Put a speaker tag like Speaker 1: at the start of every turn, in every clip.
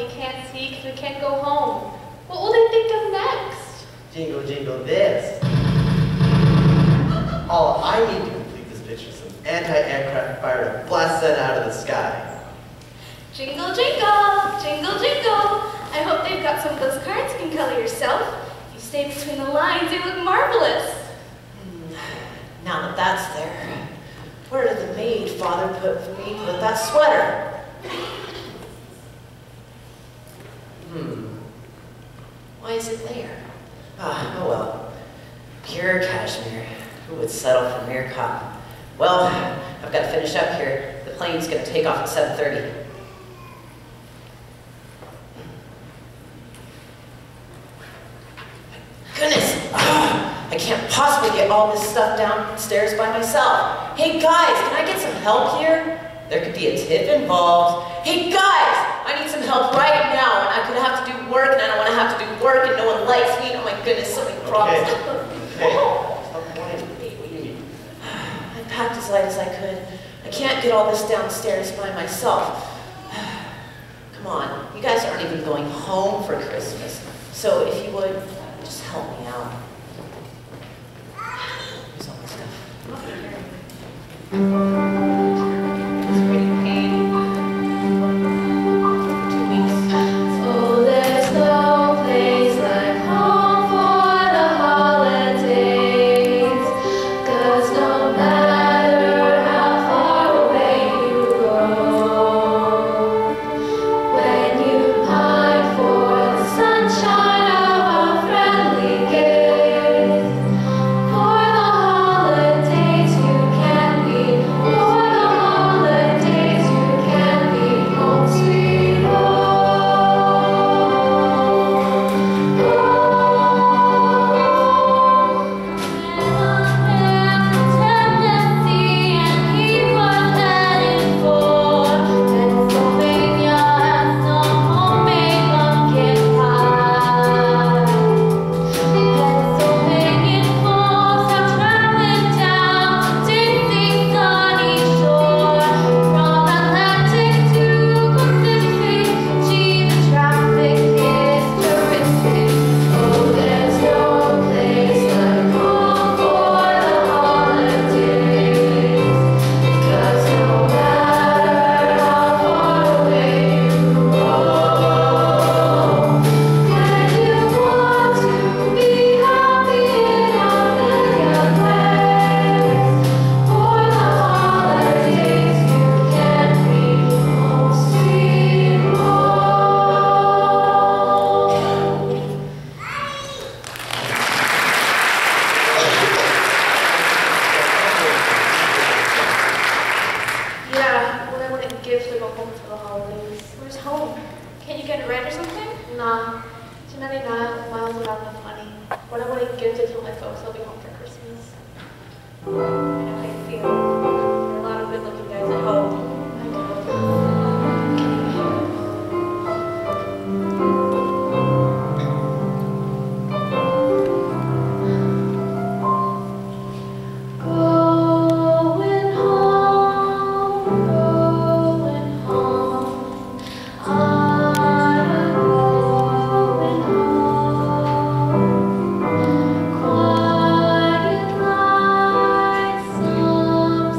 Speaker 1: can't see because we can't go home. What will they think of next?
Speaker 2: Jingle, jingle this. All I need to complete this picture is some anti-aircraft fire to blast that out of the sky.
Speaker 1: Jingle, jingle, jingle, jingle. I hope they've got some of those cards you can color yourself. If you stay between the lines, they look marvelous.
Speaker 3: Now that that's there, where did the maid father put that sweater? Why is it there? Oh well. Pure cashmere. Who would settle for mere cotton? Well, I've got to finish up here. The plane's going to take off at 7:30. Goodness! I can't possibly get all this stuff downstairs by myself. Hey guys, can I get some help here? There could be a tip involved. Hey guys, I need some help right now, and I could have to do work, and I don't want to have to do work, and no one likes me. Oh my goodness, so many problems.
Speaker 2: Okay. Stop whining. What do you need?
Speaker 3: I packed as light as I could. I can't get all this downstairs by myself. Come on, you guys aren't even going home for Christmas, so if you would, just help me out. Here's all my stuff. It's pretty pain. For 2 weeks.
Speaker 1: Oh, there's no place like home for the holidays. 'Cause no matter how far away you go, when you pine for the sunshine of a friendly gift, for the holidays you can be, for the holidays you can be home sweet home. Tendency and he was headed for Pennsylvania and some homemade pumpkin pie. Pennsylvania folks are traveling down to Dixie's sunny shore. From Atlantic to Pacific, gee, the traffic is terrific. Oh, there's no place like home for the holidays. 'Cause no matter how far away you roam, when you want to be happy in a million ways, for the holidays you can be home sweet home. Yeah, what I wouldn't give to go home for the holidays. Where's home? Can't you get a rent or something? Nah, too many miles without enough money. What I wouldn't give to tell my folks I'll be home for Christmas. I know how you feel. There are a lot of good-looking guys at home. Going home, going home. I'm going home. Quiet nights, some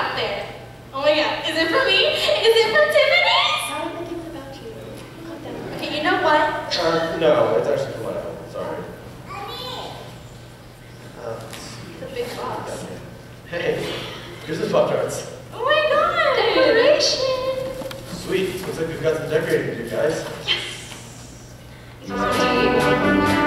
Speaker 1: out there. Oh my god, is it for me? Is it for Tiffany? I don't think it's about you. Calm down. Okay, you know what?
Speaker 2: No, it's actually for my own. Sorry.
Speaker 1: The big boss.
Speaker 2: Hey, here's the Pop-Tarts.
Speaker 1: Oh my god, decoration!
Speaker 2: Sweet, looks like we've got some decorating to do, guys.
Speaker 1: Yes! These are for you.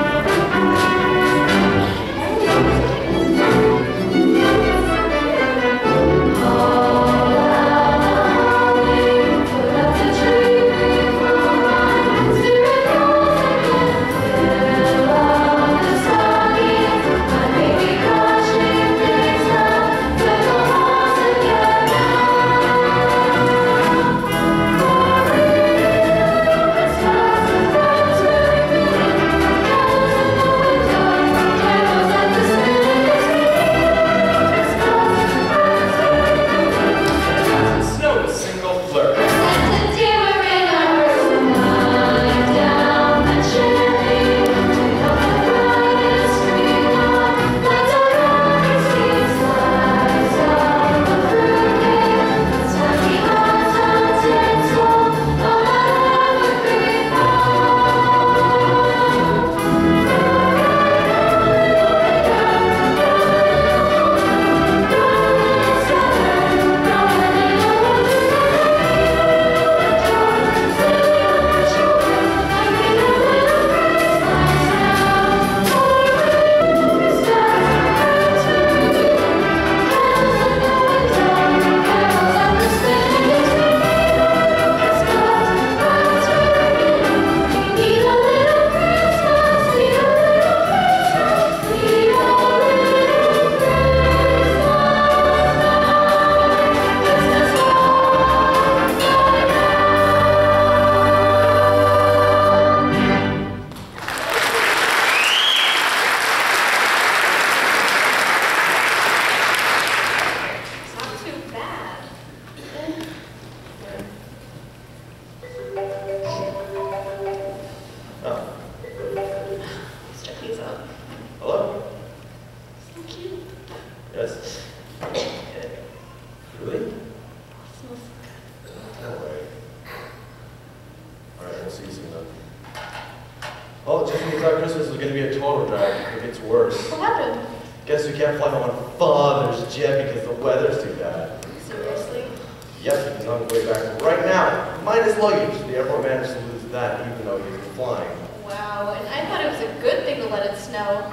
Speaker 2: Well, just when you thought Christmas was going to be a total drag, it gets worse.
Speaker 1: What happened?
Speaker 2: Guess we can't fly home on Father's jet because the weather's too bad.
Speaker 1: Seriously?
Speaker 2: Yep, he's on the way back right now, minus luggage. The airport managed to lose that even though he was flying.
Speaker 1: Wow, and I thought it was a good thing to let it snow.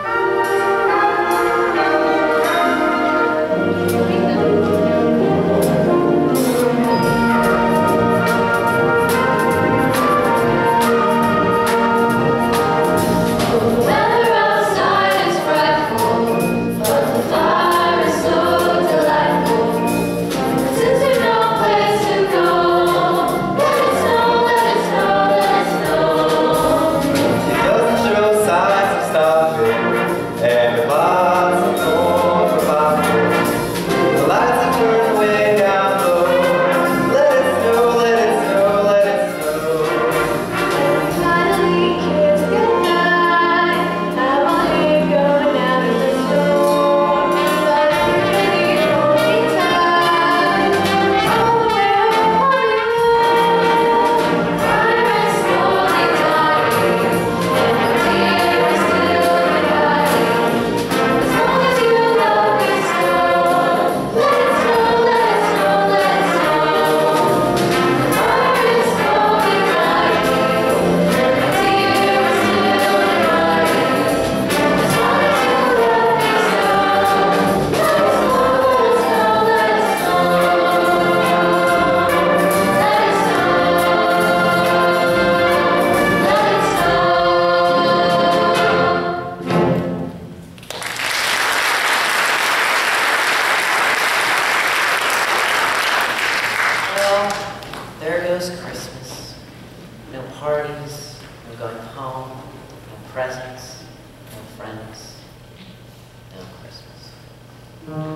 Speaker 3: Christmas. No parties, no going home, no presents, no friends, no Christmas.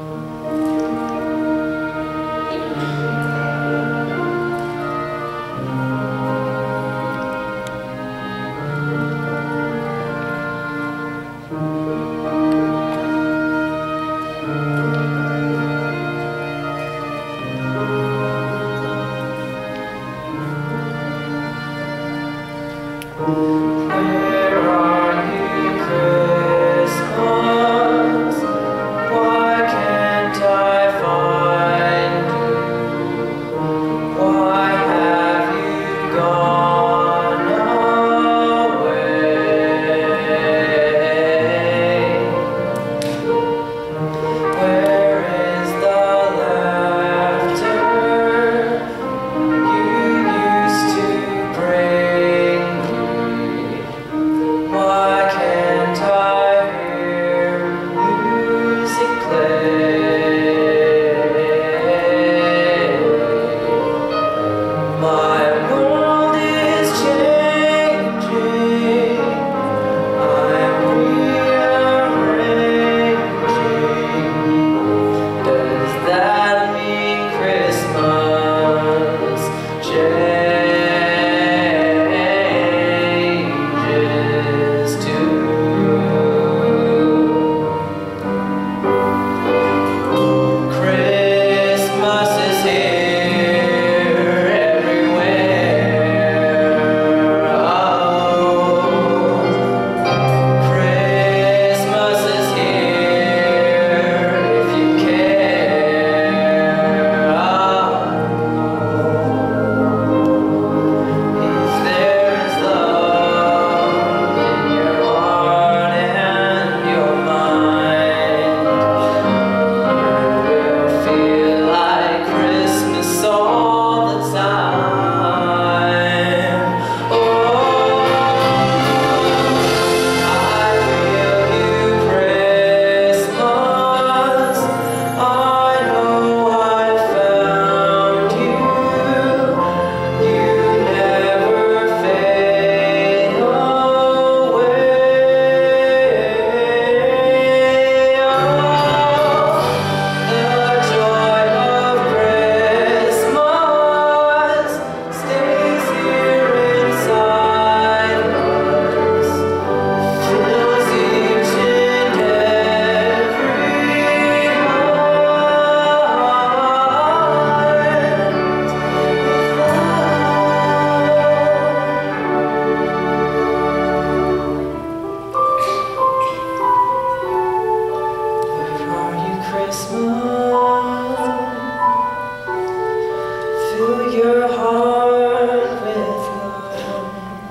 Speaker 3: your heart with love.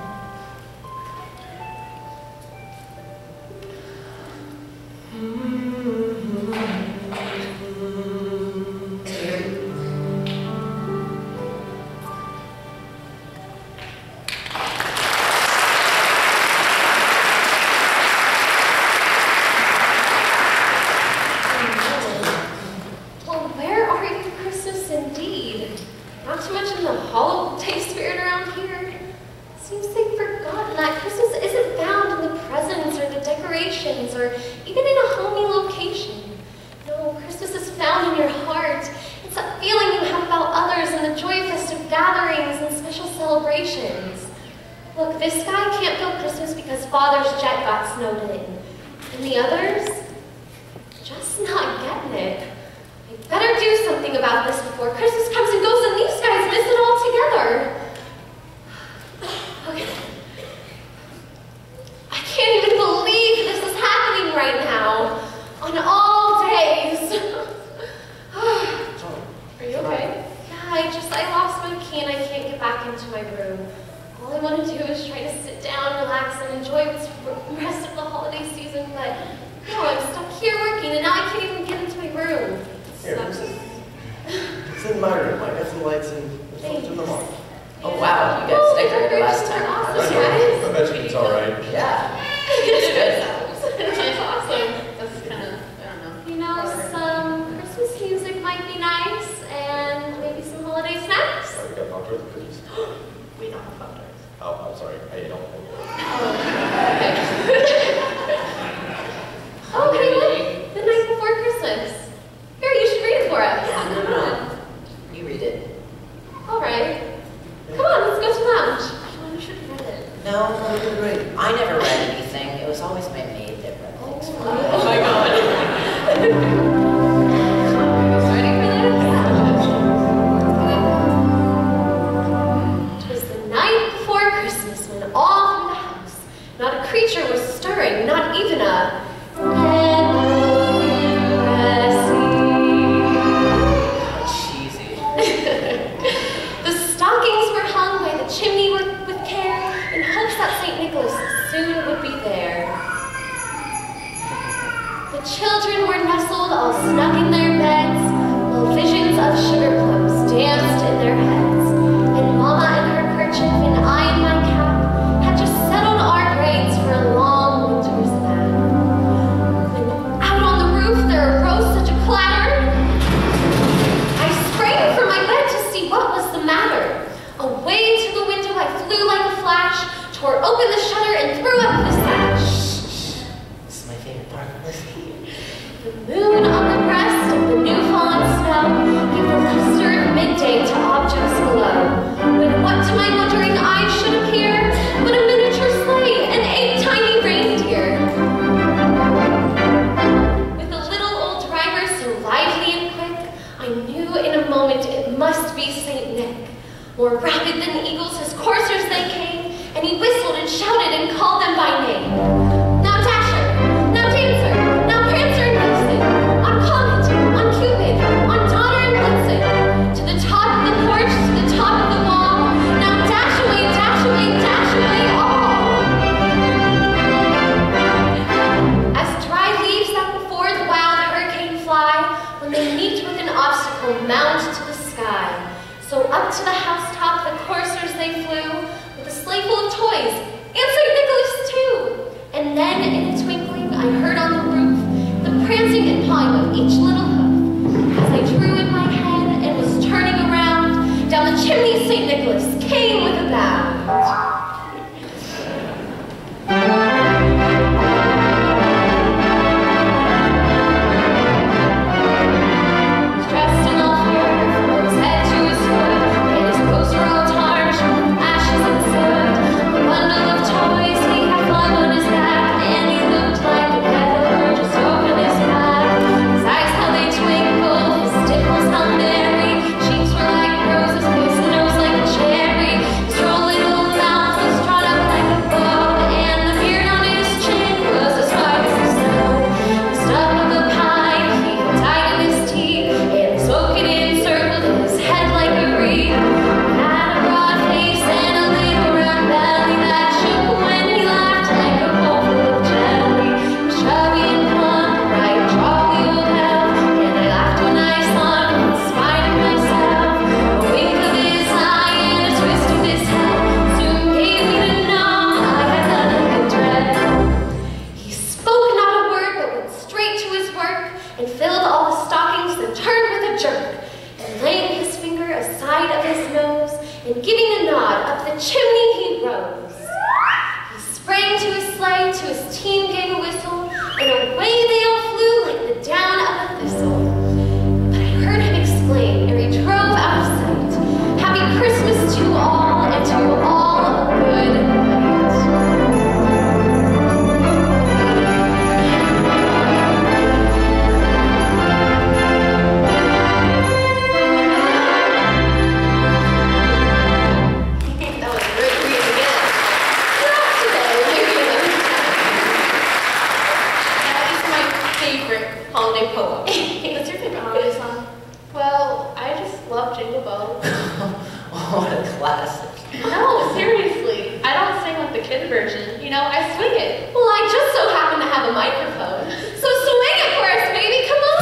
Speaker 1: Well, where are you, Christmas, indeed? Not too much in the holiday spirit around here. Seems they've forgotten that Christmas isn't found in the presents or the decorations or even in a homey location. No, Christmas is found in your heart. It's that feeling you have about others and the joy of festive gatherings and special celebrations. Look, this guy can't feel Christmas because Father's jet got snowed in. And the others? Just not getting it. I better do something about this before Christmas comes and goes and these guys miss it all together. Okay. I can't even believe this is happening right now. On all days. Are you okay? Yeah, I lost my key and I can't get back into my room. All I want to do is try to sit down, relax, and enjoy the rest of the holiday season, but no, I'm stuck here working and now I can't even get into my room.
Speaker 2: Here, it's in my room. I got some lights and
Speaker 1: Thanks.
Speaker 2: in the hall.
Speaker 3: Oh wow, you guys decorated last time.
Speaker 1: Awesome,
Speaker 2: I
Speaker 1: guys.
Speaker 4: I bet you it's all right.
Speaker 3: Yeah, it's good.
Speaker 1: That's awesome.
Speaker 5: That's kind of, I don't know.
Speaker 1: You know, some Christmas music might be nice and maybe some holiday snacks.
Speaker 4: We got Pop-Tarts and cookies.
Speaker 2: We don't have Pop-Tarts.
Speaker 4: Oh, I'm sorry. I ate all of them.
Speaker 1: Oh, hey, look, the night before Christmas. Here, you should read it for us.
Speaker 3: No. You read it.
Speaker 1: All right. Come on, let's go to lunch. Oh, you should read it.
Speaker 3: No, I never read anything. It was always my maid that read things for me.
Speaker 1: Oh my God. Ready for this? It was the night before Christmas when all through the house, not a creature was stirring, not even a
Speaker 3: Cheesy.
Speaker 1: The stockings were hung by the chimney with care in hopes that St. Nicholas soon would be there. The children were nestled all snug in their beds, while visions of sugar plums danced in their heads. And Mama in her kerchief and I in my cap had just settled our grades for a long winter's nap. When out on the roof there arose such a clatter, I sprang from my bed to see what was the matter. Away to the window I flew like a flash, tore open the shutter and threw up the sash.
Speaker 3: This is my favorite part. Listen.
Speaker 1: The moon on the breast of the new fallen snow gave the luster of midday to objects below. When what to my wondering eyes should appear but a miniature sleigh and 8 tiny reindeer. With a little old driver so lively and quick, I knew in a moment it must be St. Nick. More rapid than eagles, his coursers they came, and he whistled and shouted and called them by name. Now Dasher, now Dancer, now Prancer and Vixen, on Comet, on Cupid, on Donner and Blitzen, to the top of the porch, to the top of the wall, now dash away, all. As dry leaves that before the wild hurricane fly, when they meet with an obstacle, mount to the sky. So up to the housetop the coursers they flew, with a sleigh full of toys, and St. Nicholas too. And then in a twinkling I heard on the roof the prancing and pawing of each little hoof. As I drew in my head and was turning around, down the chimney St. Nicholas came with a bound. Dressed in all fur, from his head to his foot, and his clothes were all tarnished with ashes and soot. A bundle of toys he had flung on his back, and he looked like a peddler just open his back. His eyes how they twinkled, his dimples how merry, cheeks were like roses, his nose like a cherry. His
Speaker 6: rose. He sprang to his sleigh, to his team gave a whistle, and away they all flew like the down of a thistle. But I heard him exclaim ere he drove out of sight, "Happy Christmas to all, and to all a good night."
Speaker 1: That was really great again.
Speaker 6: Not today, maybe another time.
Speaker 5: That is my favorite holiday poem.
Speaker 1: What's your favorite holiday song? Well, I just love Jingle Bells.
Speaker 3: Oh, what a classic.
Speaker 1: No, seriously. I don't sing like the kid version. You know, I swing it.
Speaker 6: Well, I just so happen to have a microphone, so swing it for us, baby, come on!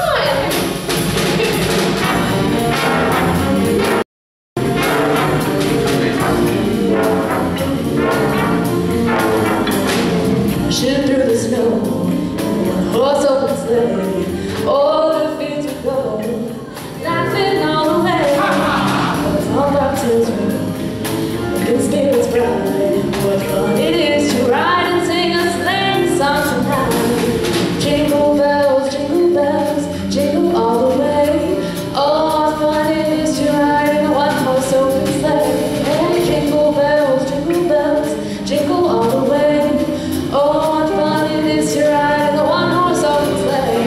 Speaker 7: Dashing through the snow, one horse open sleigh, all the fields of gold, laughing all the way. As all dark tales roll, the good spirits bright. What fun it is to ride and sing a sleighing song tonight. Jingle bells, jingle all the way. Oh, what fun it is to ride in a one-horse open sleigh. Hey, jingle bells, jingle all the way. Oh, what fun it is to ride in a one-horse open sleigh.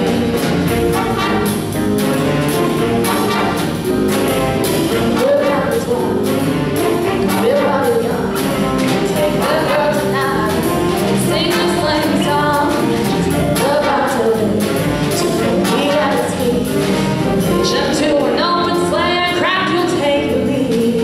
Speaker 7: We're down as one, we're running young. Take the girl tonight, sing a sleighing song. Just about to live, to be at its feet. Vision to an open sleigh, and craft will take the lead.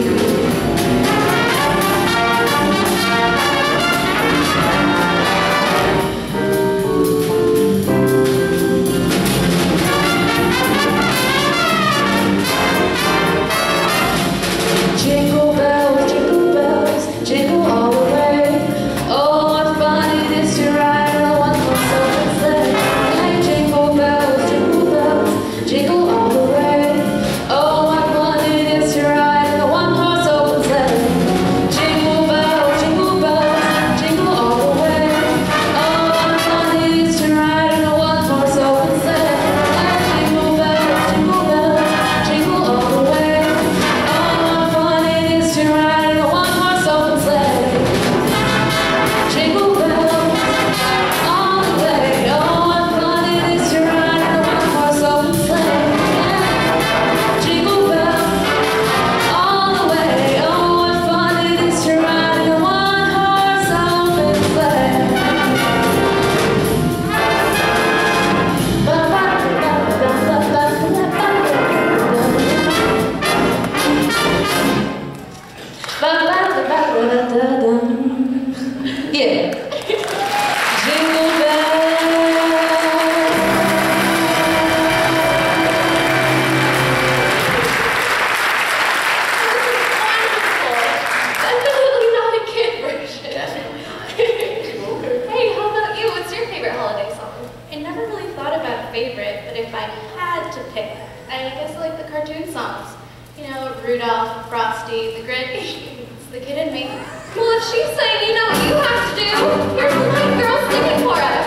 Speaker 7: Jingle bells, jingle all the way. Oh, what fun it is to ride in a one-horse open sleigh. Hey, jingle bells, jingle all the way. Oh, what fun it is to ride in a one-horse open sleigh. Jingle bells, jingle all the way. Oh, what fun it is to ride in a one-horse open sleigh. Hey, jingle bells, jingle all the way. Oh, what fun it is to ride in a one-horse open sleigh. Jingle bells all the way. Oh, what fun it is to ride in a one-horse open sleigh. Jingle bells all the way. Oh, what fun it is to ride in a one-horse open sleigh. Yeah. Jingle
Speaker 6: Definitely not a kid version.
Speaker 3: Definitely not.
Speaker 6: Hey, how about you? What's your favorite holiday song?
Speaker 1: I never really thought about a favorite, but if I had to pick, I guess I like the cartoon songs. You know, Rudolph, Frosty, the Grinch, it's the kid in me.
Speaker 6: Well, if she's saying you know what you have to do, here's the line girl singing for us.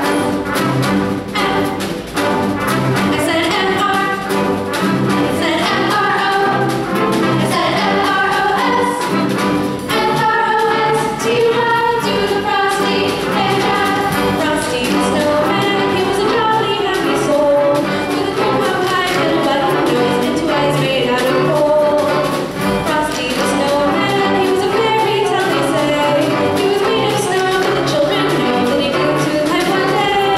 Speaker 6: I said F-R, I said F-R-O, I said F-R-O-S, F-R-O-S, T-Y to the Frosty, and Frosty the snowman, he was a jolly happy soul, with a coat of hide and a button nose, and two eyes made out of gold. Frosty the snowman, he was a fairy tale, they say. He was made of snow, but the children know that he grew to life one day.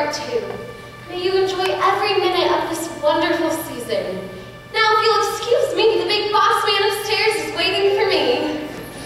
Speaker 6: part too. May you enjoy every minute of this wonderful season. Now, if you'll excuse me, the big boss man upstairs is waiting for me.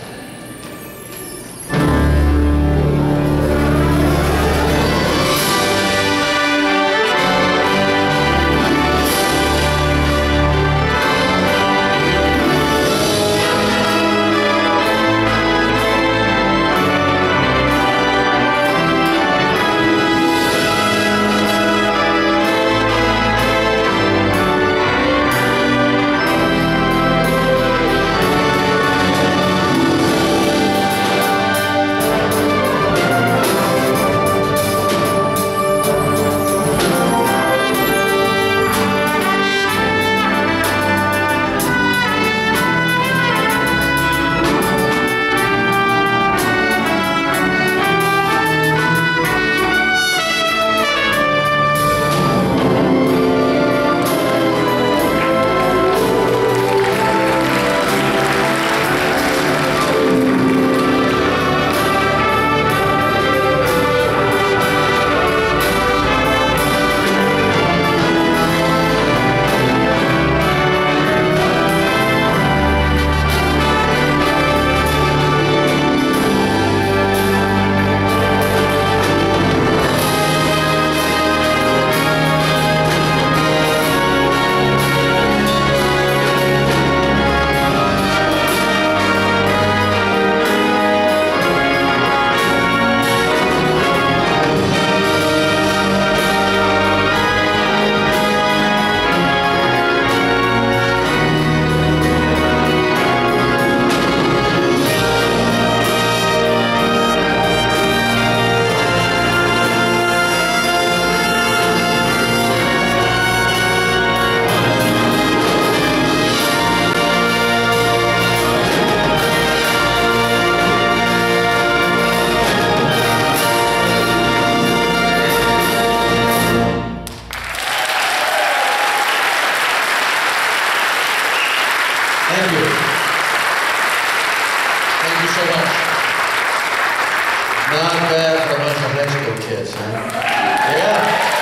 Speaker 8: Not bad for a bunch of high school kids, huh? Yeah.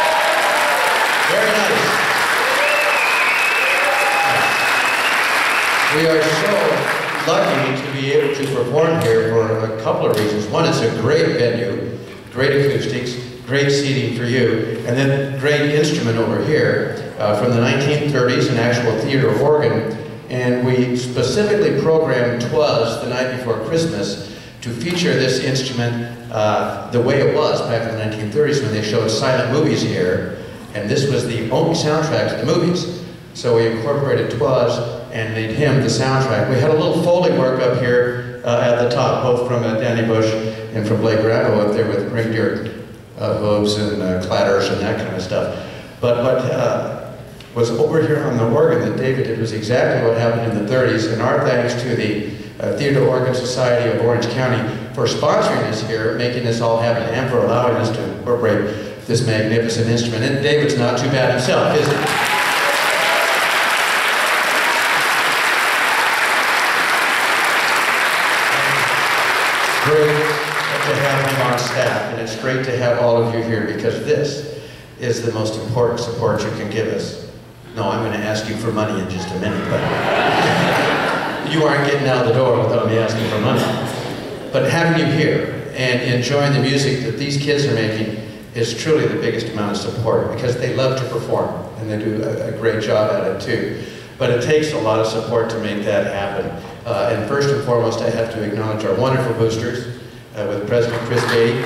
Speaker 8: Very nice. We are so lucky to be able to perform here for a couple of reasons. One, it's a great venue, great acoustics, great seating for you, and then great instrument over here from the 1930s, an actual theater organ. And we specifically programmed "'Twas" the night before Christmas to feature this instrument the way it was back in the 1930s when they showed silent movies here. And this was the only soundtrack to the movies. So we incorporated "'Twas" and made him the soundtrack. We had a little Foley work up here at the top, both from Danny Bush and from Blake Rambo up there with reindeer hooves and clatters and that kind of stuff. But what was over here on the organ that David did was exactly what happened in the 30s, and our thanks to the Theater Organ Society of Orange County for sponsoring us here, making this all happen, and for allowing us to incorporate this magnificent instrument. And David's not too bad himself, is he? Great to have him on staff, and it's great to have all of you here because this is the most important support you can give us. No, I'm going to ask you for money in just a minute, but you aren't getting out the door without me asking for money. But having you here and enjoying the music that these kids are making is truly the biggest amount of support because they love to perform and they do a great job at it too. But it takes a lot of support to make that happen. And first and foremost, I have to acknowledge our wonderful boosters with President Chris Beatty.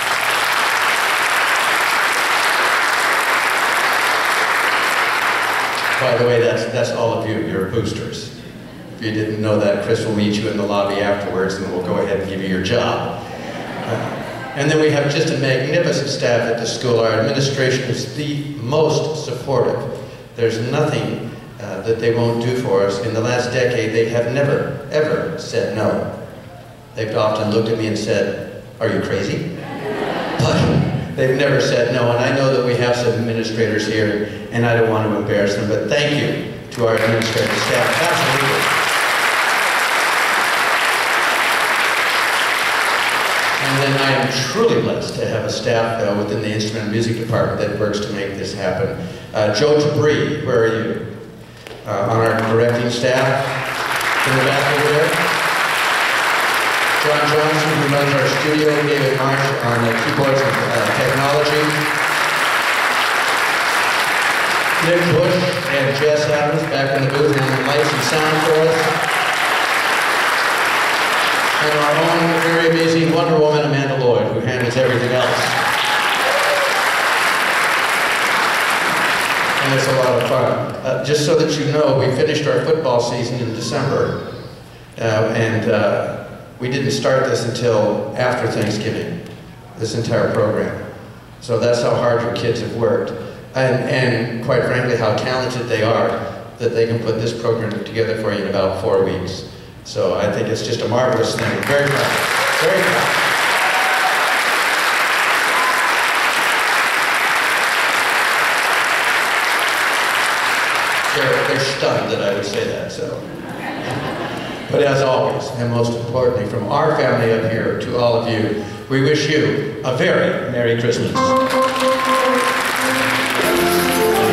Speaker 8: By the way, that's all of you, you're boosters. If you didn't know that, Chris will meet you in the lobby afterwards and we'll go ahead and give you your job. And then we have just a magnificent staff at the school. Our administration is the most supportive. There's nothing that they won't do for us. In the last decade, they have never, ever said no. They've often looked at me and said, "Are you crazy?" But they've never said no, and I know that we have some administrators here, and I don't want to embarrass them, but thank you to our administrative staff. Absolutely. And then I am I'm truly blessed to have a staff within the instrument and music department that works to make this happen. Joe Tabri, where are you? On our directing staff, in the back over there. John Johnson, who runs our studio, David Marsh on the keyboards and technology. Nick Bush and Jess Adams back in the booth handling lights and sound for us. And our own very amazing Wonder Woman, Amanda Lloyd, who handles everything else. And it's a lot of fun. Just so that you know, we finished our football season in December. We didn't start this until after Thanksgiving, this entire program. So that's how hard your kids have worked. And quite frankly, how talented they are that they can put this program together for you in about 4 weeks. So I think it's just a marvelous thing. Very proud. Very proud. They're stunned that I would say that, so. But as always, and most importantly, from our family up here to all of you, we wish you a very Merry Christmas.